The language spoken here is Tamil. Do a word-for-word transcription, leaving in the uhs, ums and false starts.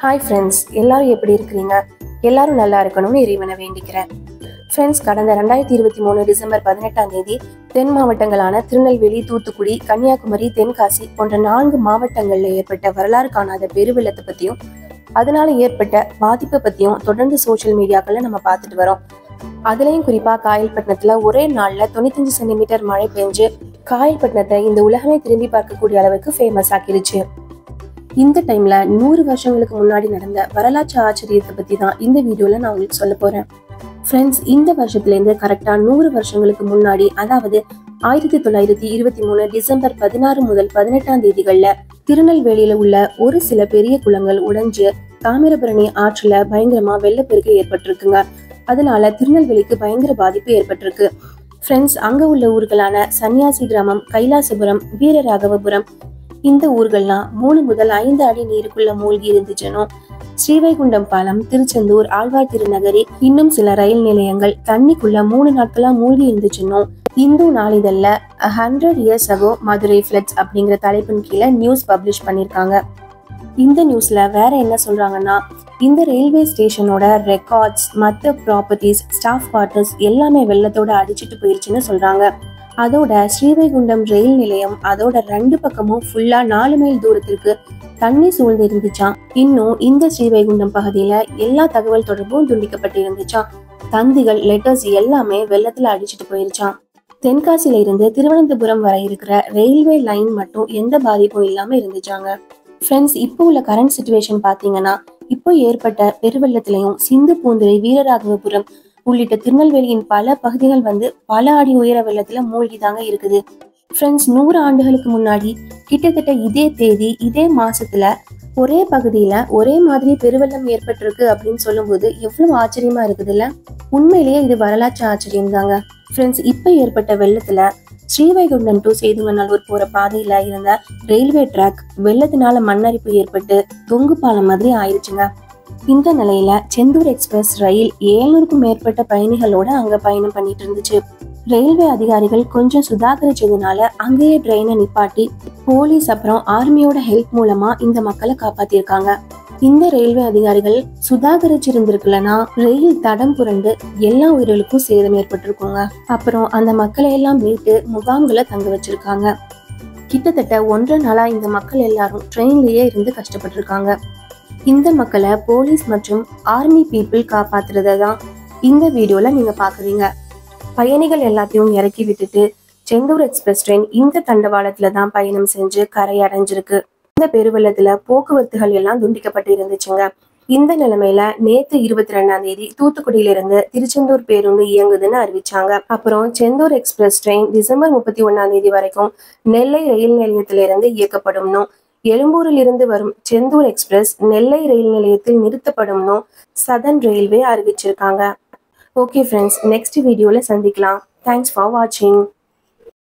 Hi friends, எல்லாரும் எப்படி இருக்கீங்க? எல்லாரும் நல்லா இருக்கணும்னு இறைவனை வேண்டிக்கிறேன். ஃப்ரெண்ட்ஸ், கடந்த ரெண்டாயிரத்தி இருபத்தி மூணு டிசம்பர் பதினெட்டாம் தேதி தென் மாவட்டங்களான திருநெல்வேலி, தூத்துக்குடி, கன்னியாகுமரி, தென்காசி போன்ற நான்கு மாவட்டங்கள்ல ஏற்பட்ட வரலாறு காணாத பெருவெள்ளத்தை பத்தியும் அதனால ஏற்பட்ட பாதிப்பை பத்தியும் தொடர்ந்து சோசியல் மீடியாக்கள்ல நம்ம பார்த்துட்டு வரோம். அதுலயும் குறிப்பா காயல்பட்டினத்துல ஒரே நாள்ல தொண்ணூத்தஞ்சு சென்டிமீட்டர் மழை பெஞ்சு காயல்பட்டினத்தை இந்த உலகமே திரும்பி பார்க்கக்கூடிய அளவுக்கு ஃபேமஸ் ஆக்கிடுச்சு. இந்த டைம்ல நூறு வருஷங்களுக்கு முன்னாடி நடந்த வரலாற்று ஆச்சரியத்தை பத்தி தான் இந்த வீடியோல நான் உங்களுக்கு சொல்ல போறேன். ஃப்ரெண்ட்ஸ், இந்த வருஷத்துல இருந்து கரெக்டா நூறு வருஷங்களுக்கு முன்னாடி, அதாவது ஆயிரத்தி தொள்ளாயிரத்தி இருபத்தி மூணு டிசம்பர் பதினாறு முதல் பதினெட்டாம் தேதிகள்ல திருநெல்வேலியில உள்ள ஒரு சில பெரிய குளங்கள் உடைஞ்சு தாமிரபரணி ஆற்றுல பயங்கரமா வெள்ளப்பெருக்கு ஏற்பட்டிருக்குங்க. அதனால திருநெல்வேலிக்கு பயங்கர பாதிப்பு ஏற்பட்டிருக்கு. ஃப்ரெண்ட்ஸ், அங்க உள்ள ஊர்களான சன்னியாசி கிராமம், கைலாசபுரம், வீரராகவபுரம், இந்த ஊர்கள்லாம் மூணு முதல் ஐந்து அடி நீருக்குள்ள மூழ்கி இருந்துச்சுன்னு, ஸ்ரீவைகுண்டம் பாலம், திருச்செந்தூர், ஆழ்வார் திருநகரி, இன்னும் சில ரயில் நிலையங்கள் தண்ணிக்குள்ள மூணு நாட்களா மூழ்கி இருந்துச்சுன்னு இந்து நாளிதழ்ல hundred years ago Madurai floods அப்படிங்கிற தலைப்பின் கீழே நியூஸ் பப்ளிஷ் பண்ணிருக்காங்க. இந்த நியூஸ்ல வேற என்ன சொல்றாங்கன்னா, இந்த ரயில்வே ஸ்டேஷனோட ரெக்கார்ட்ஸ், மற்ற ப்ராப்பர்ட்டிஸ், ஸ்டாஃப் குவார்டர்ஸ் எல்லாமே வெள்ளத்தோட அடிச்சிட்டு போயிருச்சுன்னு சொல்றாங்க. அதோட ஸ்ரீவைகுண்டம் ரயில் நிலையம் அதோட ரெண்டு பக்கமும் ஃபுல்லா நாலு மைல் தூரத்திற்கு தண்ணி சூழ்ந்து இருந்துச்சான். இன்னும் இந்த ஸ்ரீவைகுண்டம் பகுதியில எல்லா தகவல் தொடர்பும் துண்டிக்கப்பட்டு இருந்துச்சான். தந்திகள், லெட்டர்ஸ் எல்லாமே வெள்ளத்துல அடிச்சிட்டு போயிருச்சான். தென்காசியில இருந்து திருவனந்தபுரம் வரை இருக்கிற ரயில்வே லைன் மட்டும் எந்த பாதிப்பும் இல்லாம இருந்துச்சாங்க. ஃப்ரெண்ட்ஸ், இப்போ உள்ள கரண்ட் சிச்சுவேஷன் பாத்தீங்கன்னா, இப்போ ஏற்பட்ட பெருவெள்ளத்திலையும் சிந்து பூந்துரை, வீரராகவபுரம் உள்ளிட்ட திருநெல்வேலியின் பல பகுதிகள் வந்து பல அடி உயர வெள்ளத்துல மூழ்கிதாங்க இருக்குது. ஃப்ரெண்ட்ஸ், நூறு ஆண்டுகளுக்கு முன்னாடி கிட்டத்தட்ட இதே தேதி இதே மாசத்துல ஒரே பகுதியில ஒரே மாதிரி பெருவெள்ளம் ஏற்பட்டிருக்கு அப்படின்னு சொல்லும் போது எவ்வளவு ஆச்சரியமா இருக்குதுல்ல. உண்மையிலேயே இது வரலாற்று ஆச்சரியம் தாங்க. ஃப்ரெண்ட்ஸ், இப்ப ஏற்பட்ட வெள்ளத்துல ஸ்ரீவைகுண்டம் டு சேதுமநல்லூர் போற பாதையில இருந்த ரயில்வே டிராக் வெள்ளத்தினால மண்ணரிப்பு ஏற்பட்டு தொங்கு பாலம் மாதிரி ஆயிடுச்சுங்க. இந்த நிலையில செந்தூர் எக்ஸ்பிரஸ் ரயில் ஏழுநூறுக்கும் மேற்பட்ட பயணிகளோட அங்க பயணம் பண்ணிட்டு இருந்துச்சு. ரயில்வே அதிகாரிகள் கொஞ்சம் சுதாகரிச்சதுனால அங்கேயே ட்ரெயினை நிப்பாட்டி போலீஸ் அப்புறம் ஆர்மியோட ஹெல்ப் மூலமா இந்த மக்களை காப்பாத்திருக்காங்க. இந்த ரயில்வே அதிகாரிகள் சுதாகரிச்சிருந்திருக்கலன்னா ரயில் தடம் புரண்டு எல்லா உயிர்களுக்கும் சேதம் ஏற்பட்டிருக்குங்க. அப்புறம் அந்த மக்களை எல்லாம் மீட்டு முகாம்களை தங்க வச்சிருக்காங்க. கிட்டத்தட்ட ஒன்றரை நாளா இந்த மக்கள் எல்லாரும் ட்ரெயின்லயே இருந்து கஷ்டப்பட்டிருக்காங்க. இந்த மக்களை போலீஸ் மற்றும் ஆர்மி பீப்புள் காப்பாத்துறத தான் இந்த வீடியோல நீங்க பாக்குறீங்க. பயணிகள் எல்லாத்தையும் இறக்கி விட்டுட்டு செந்தூர் எக்ஸ்பிரஸ் ட்ரெயின் இந்த தண்டவாளத்துல தான் பயணம் செஞ்சு கரை அடைஞ்சிருக்கு. இந்த பெருவெள்ளத்துல போக்குவரத்துகள் எல்லாம் துண்டிக்கப்பட்டு இருந்துச்சுங்க. இந்த நிலைமையில நேத்து இருபத்தி ரெண்டாம் தேதி தூத்துக்குடியில இருந்து திருச்செந்தூர் பேருந்து இயங்குதுன்னு அறிவிச்சாங்க. அப்புறம் செந்தூர் எக்ஸ்பிரஸ் ட்ரெயின் டிசம்பர் முப்பத்தி ஒன்னாம் தேதி வரைக்கும் நெல்லை ரயில் நிலையத்திலிருந்து இயக்கப்படும்னு, எழும்பூரில் இருந்து வரும் செந்தூர் எக்ஸ்பிரஸ் நெல்லை ரயில் நிலையத்தில் நிறுத்தப்படும்னு சதர்ன் ரயில்வே அறிவிச்சிருக்காங்க. ஓகே ஃப்ரெண்ட்ஸ், நெக்ஸ்ட் வீடியோல சந்திக்கலாம். தேங்க்ஸ் ஃபார் வாட்சிங்.